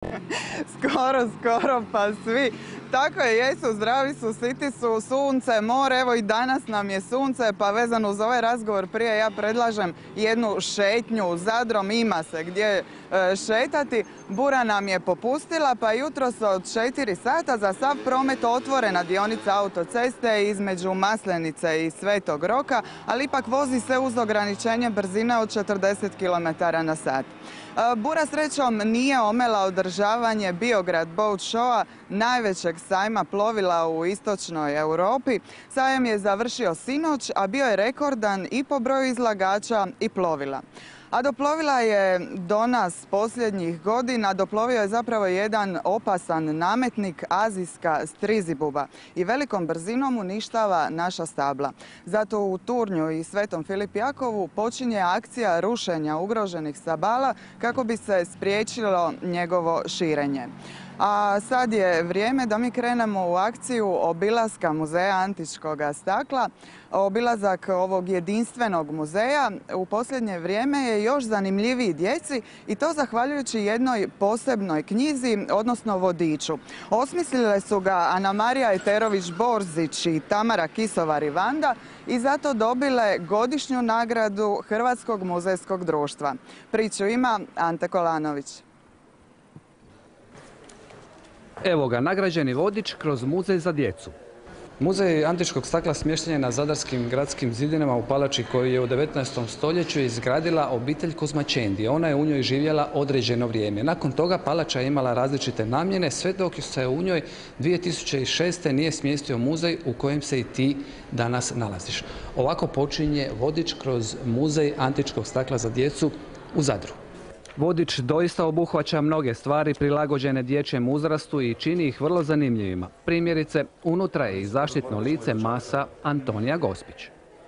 Skoro, pa svi. Tako je, jesu, zdravi su, siti su, sunce, more, evo i danas nam je sunce, pa vezano uz ovaj razgovor prije ja predlažem jednu šetnju Zadrom, ima se gdje šetati. Bura nam je popustila, pa jutros od 4 sata za sav promet otvorena dionica autoceste između Maslenice i Svetog Roka, ali ipak vozi se uz ograničenje brzine od 40 km/h. Bura srećom nije omela održavanje Biograd Boat Showa, najvećeg sajma plovila u istočnoj Europi. Sajam je završio sinoć, a bio je rekordan i po broju izlagača i plovila. A do plovila je do nas posljednjih godina doplovio je zapravo jedan opasan nametnik, azijska strizibuba, i velikom brzinom uništava naša stabla. Zato u Turnju i Svetom Filip Jakovu počinje akcija rušenja ugroženih stabala kako bi se spriječilo njegovo širenje. A sad je vrijeme da mi krenemo u akciju obilaska Muzeja antičkog stakla. Obilazak ovog jedinstvenog muzeja u posljednje vrijeme je još zanimljiviji djeci, i to zahvaljujući jednoj posebnoj knjizi, odnosno vodiču. Osmislile su ga Anamarija Eterović-Borzić i Tamara Kisovar-Ivanda i zato dobile godišnju nagradu Hrvatskog muzejskog društva. Priču ima Ante Kolanović. Evo ga, nagrađeni vodič kroz muzej za djecu. Muzej antičkog stakla smješten je na zadarskim gradskim zidinama u palači koju je u 19. stoljeću izgradila obitelj Kozmačendi. Ona je u njoj živjela određeno vrijeme. Nakon toga palača je imala različite namjene, sve dok se u njoj 2006. nije smjestio muzej u kojem se i ti danas nalaziš. Ovako počinje vodič kroz muzej antičkog stakla za djecu u Zadru. Vodič doista obuhvaća mnoge stvari prilagođene dječjem uzrastu i čini ih vrlo zanimljivima. Primjerice, unutra je i zaštitno lice masa Antonija Gospić.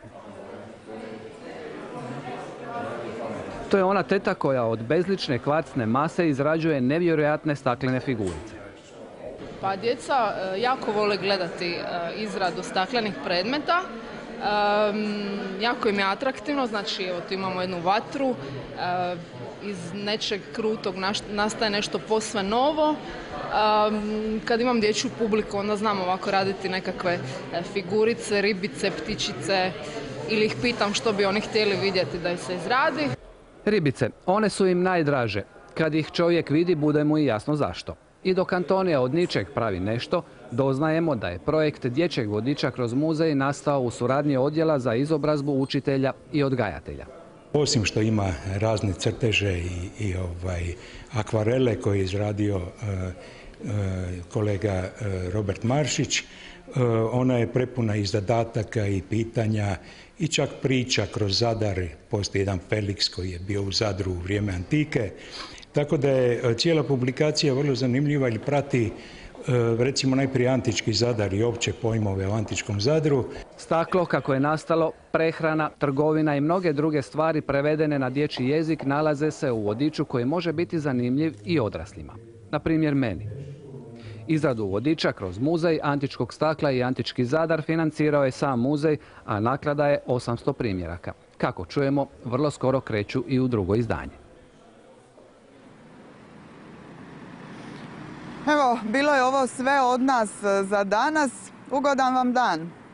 To je ona teta koja od bezlične kvarcne mase izrađuje nevjerojatne staklene figurice. Pa djeca jako vole gledati izradu staklenih predmeta. Jako im je atraktivno, znači evo tu imamo jednu vatru, iz nečeg krutog nastaje nešto posve novo. Kad imam dječju publiku onda znam ovako raditi nekakve figurice, ribice, ptičice, ili ih pitam što bi oni htjeli vidjeti da ih se izradi. Ribice, one su im najdraže. Kad ih čovjek vidi, bude mu i jasno zašto. I dok Antonija od ničeg pravi nešto, doznajemo da je projekt dječjeg vodiča kroz muzej nastao u suradnji odjela za izobrazbu učitelja i odgajatelja. Osim što ima razne crteže i akvarele koje je izradio kolega Robert Maršić, ona je prepuna i zadataka i pitanja i čak priča kroz Zadar. Postoji jedan Felix koji je bio u Zadru u vrijeme antike. Tako da je cijela publikacija vrlo zanimljiva ili prati recimo najprije antički Zadar i opće pojmove o antičkom Zadru. Staklo kako je nastalo, prehrana, trgovina i mnoge druge stvari prevedene na dječji jezik nalaze se u vodiču koji može biti zanimljiv i odraslima. Na primjer meni. Izradu vodiča kroz muzej antičkog stakla i antički Zadar financirao je sam muzej, a naklada je 800 primjeraka. Kako čujemo, vrlo skoro kreću i u drugo izdanje. Evo, bilo je ovo sve od nas za danas. Ugodan vam dan!